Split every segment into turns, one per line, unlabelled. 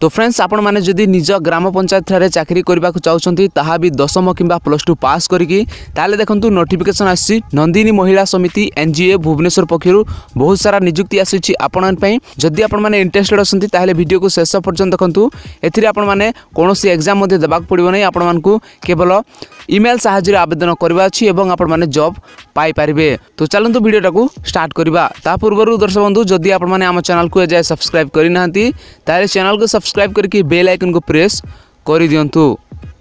तो फ्रेंड्स आपण माने जदि निज ग्राम पंचायत ठारे चाकरी करबा को चाहउछंती ताहा भी 10वीं किंबा +2 पास करिकी ताले देखंतु नोटिफिकेशन आसी नंदिनी महिला समिति एनजीओ भुवनेश्वर पक्षरु बहुत सारा नियुक्ति आसी आपण पई जदि आपण माने इंटरेस्टेड असंती ताले वीडियो को शेष पर्यंत देखंतु एथिरे आपण माने कोनोसी एग्जाम मध्ये देबाक पड़िबो नै आपण मानकू केवल ईमेल सहायता आवेदन करबा अछि एवं आपण माने जॉब पाई परिबे। तो चलंतु वीडियोटा को स्टार्ट करबा ता पूर्वरु दर्शक बंधु जदि आपण माने हम चैनल को एजाय सब्सक्राइब करि नाहंती ताले चैनल को सब्सक्राइब करके बेल आइकन को प्रेस कर दियंतु।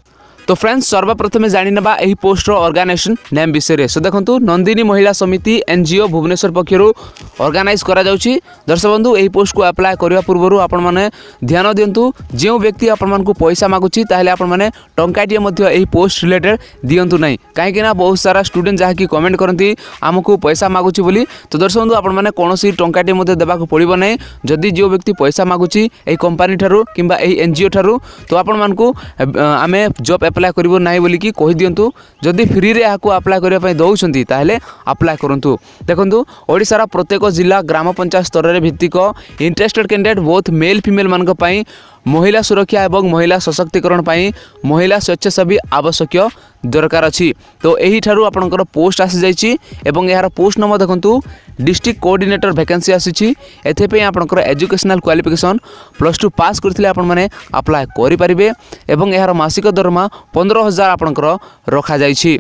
तो फ्रेंड्स सर्वप्रथमे जानि नबा एही पोस्ट रो ऑर्गेनाइजेशन नेम विषय रे। सो देखंतु नंदिनी महिला समिति एनजीओ भुवनेश्वर पक्षरु ऑर्गेनाइज करा जाउची। दर्शक बंधु एही पोस्ट को अप्लाई करबा पूर्वरु आपण माने ध्यान दियंतु जे व्यक्ति आपण मान को पैसा मागुची ताहले आपण माने टंकाटिए मध्ये एही पोस्ट रिलेटेड दियंतु नै काहे कि ना बहुत सारा स्टूडेंट जहा कि कमेंट करंती हमकु पैसा मागुची बोली। तो दर्शक बंधु आपण माने कोनोसी टंकाटिए मध्ये देबा को पड़िबो नै जदि जे व्यक्ति पैसा मागुची एही कंपनी थारु किंबा एही एनजीओ थारु तो आपण मान को आमे जॉब अप्लाई करिवो नाही बोली कि कहि दियंतु जदि फ्री रे आकु अप्लाई करिया पय दउछंती ताहले अप्लाई करंतु। देखंतु ओडिसा रा प्रत्येक जिला ग्राम पंचायत स्तर रे भित्तिक interested candidate both male female मान को पई महिला सुरक्षा एवं महिला सशक्तिकरण पई महिला स्वेच्छासेवी आवश्यक दरकार अछि। तो एही ठारु आपनकर पोस्ट आसी जाईची एवं यार पोस्ट नंबर देखंतु डिस्ट्रिक्ट कोऑर्डिनेटर वैकेंसी आसीची। एथे पे आपनकर एजुकेशनल क्वालिफिकेशन +2 पास करथिले आपण माने अप्लाई करि परिबे एवं यार मासिक दरमा 15,000 आपनकर रखा जाईची।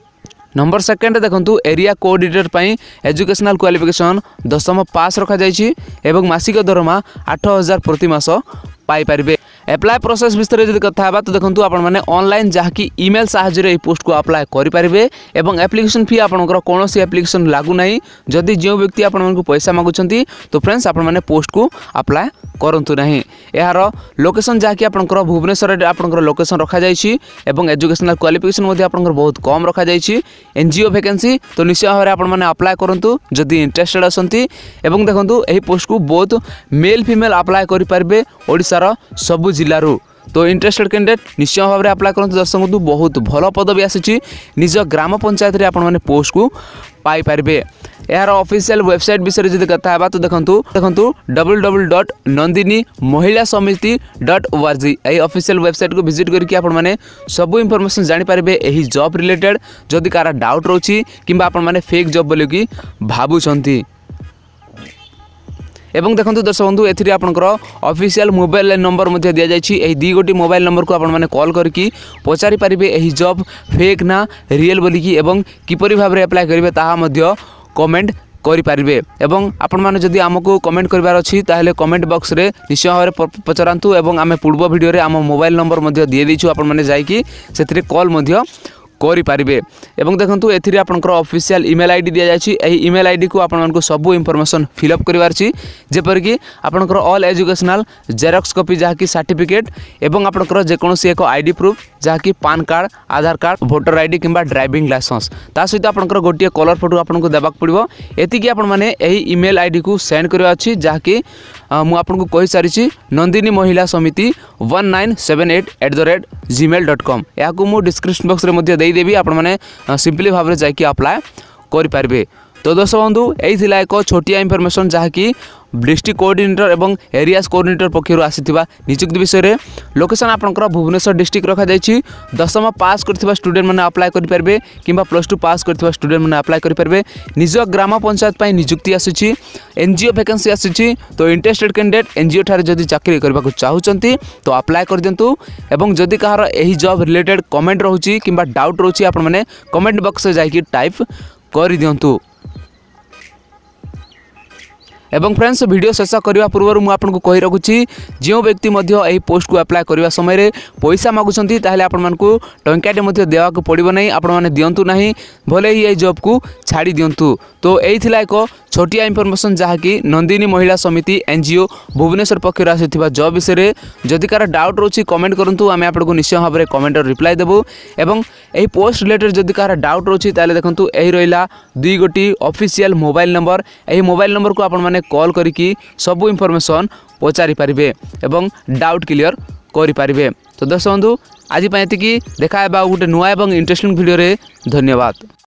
नंबर सेकंड देखंतु एरिया कोऑर्डिनेटर पई एजुकेशनल क्वालिफिकेशन 10वीं पास रखा जाईची एवं मासिक दरमा 8,000 प्रति मास पाई परिबे। अप्लाई प्रोसेस विस्तार जदि कथा हेबा तो देखंतु आपण माने ऑनलाइन जहा कि ईमेल सहायता रे पोस्ट को अप्लाई करि परिबे एवं एप्लीकेशन फी आपनकर कोनोसी एप्लीकेशन लागू नाही। जदि जे व्यक्ति आपण मानकु पैसा मागुचंती तो फ्रेंड्स आपण माने पोस्ट को अप्लाई करंतु नाही। यार लोकेशन जहा कि आपनकर भुवनेश्वर रे आपनकर लोकेशन रखा जाईची एवं एजुकेशनल क्वालिफिकेशन मध्ये आपनकर बहुत कम रखा जाईची। एनजीओ वैकेंसी तो निश्चय भाबरे आपण माने अप्लाई करंतु जदि इंटरेस्टेड असंती एवं देखंतु एही पोस्ट को बहुत मेल फीमेल अप्लाई करि परिबे ओडिसा रा सब जिल्लारू। तो इंटरेस्टेड कैंडिडेट निश्चय भाव में अप्लाई करते। दर्शक बंधु बहुत भल पदवी आसी निज ग्राम पंचायत रे आपण माने पोस्ट को पाई परिबे। यार ऑफिशियल वेबसाइट विषय जदि कथा हेबा तो देखंतु www.nandini-महिला-samiti.org एही ऑफिशियल वेबसाइट को विजिट करके आपण माने सब इंफॉर्मेशन जानि परिबे एही जॉब रिलेटेड जदि कार डाउट रोची किंबा आपण माने फेक जॉब बोली कि भाबुचंती। एवं देखंतु दर्शक बंधु एथिरे आपनकर ऑफिशियल मोबाइल नंबर मध्ये दिया जायछि। एही दी गोटी मोबाइल नंबर को आपण माने कॉल करके पचारि परिबे एही जॉब फेक ना रियल बोली कि एवं किपरि भाबरे अप्लाई करिवे ताहा मध्ये कमेंट करि परिबे। एवं आपण माने जदि हमको कमेंट करबार अछि ताहेले कमेंट बॉक्स रे निश्चय भाबरे पचरांतु एवं आमे पूर्व वीडियो रे हम मोबाइल नंबर मध्ये दिए दिछु आपण माने जाई कि सेथिरे कॉल मध्ये करि परिबे। एवं देखंतु एथिरे आपनकर ऑफिशियल ईमेल आईडी दिया जायछि। एही ईमेल आईडी को आपण मानको सब इंफॉर्मेशन फिल अप करिवार छि जेपर कि आपनकर ऑल एजुकेशनल जेरॉक्स कॉपी जहा कि सर्टिफिकेट एवं आपनकर जे कोनोसी एक आईडी प्रूफ जहा कि PAN card Aadhaar card voter ID किंबा ड्राइविंग लाइसेंस ता सहित आपनकर गोटिए कलर फोटो आपनको देबाक पड़िबो। एति कि आपण माने एही ईमेल आईडी को सेंड करबा अछि जहा कि मु आपनको कहि सारि छि नंदिनी महिला समिति 1978@gmail.com या को मु डिस्क्रिप्शन बॉक्स रे मध्ये देबी आपण माने सिंपली भाबरे जाय कि अप्लाई करि पारबे। तो दर्शक बंधु एही थिला एक छोटिया इंफॉर्मेशन जहा कि डिस्ट्रिक्ट कोऑर्डिनेटर एवं एरियाज कोऑर्डिनेटर पक्षरु आसीथिबा नियुक्ति विषय रे। लोकेशन आपनकर भुवनेश्वर डिस्ट्रिक्ट रखा जायछि। 10वीं पास करथिबा स्टूडेंट माने अप्लाई करि परबे किंबा +2 पास करथिबा स्टूडेंट माने अप्लाई करि परबे। निज ग्राम पंचायत पई नियुक्ति आसीछि। NGO vacancy आसीछि। तो इंटरेस्टेड कैंडिडेट एनजीओ थारे जदि चाकरी करबा को चाहुचंती तो अप्लाई कर दियंतु एवं जदि कहार एही जॉब रिलेटेड कमेंट रहउछि किंबा डाउट रहउछि आपण माने कमेंट बॉक्स रे जाई कि टाइप कर दियंतु। एवं फ्रेंड्स वीडियो शेष करने पूर्व मुझे आपको कही रखुच्छी जो व्यक्ति यही पोस्ट को अप्लाई करने समय पैसा मागुंट ताहले आपण मानकु टंकाटे देवा पड़ो ना आपण मैंने दिंतु ना भले ही जॉब को छाड़ी दिंतु। तो यही थिला एक छोटिया इनफॉरमेशन जहाँकि नंदिनी महिला समिति एनजीओ भुवनेश्वर पक्षर आसीथिबा जॉब विषय जदि कार डाउट रोची कमेंट करंतु आमे आपको निश्चय भाव में कमेंट रिप्लाई देबु। एवं यही पोस्ट रिलेटेड जदि कार डाउट रोची ताले देखंतु यही रहिला 2 गोटी ऑफिशियल मोबाइल नंबर। यही मोबाइल नंबर को आपण माने कॉल करिकी सब इनफॉरमेशन पचारि पारिबे एवं डाउट क्लियर करि पारिबे। तो दर्शक बंधु आज देखा गोटे नुआ एवं इंटरेस्टिंग वीडियो रे धन्यवाद।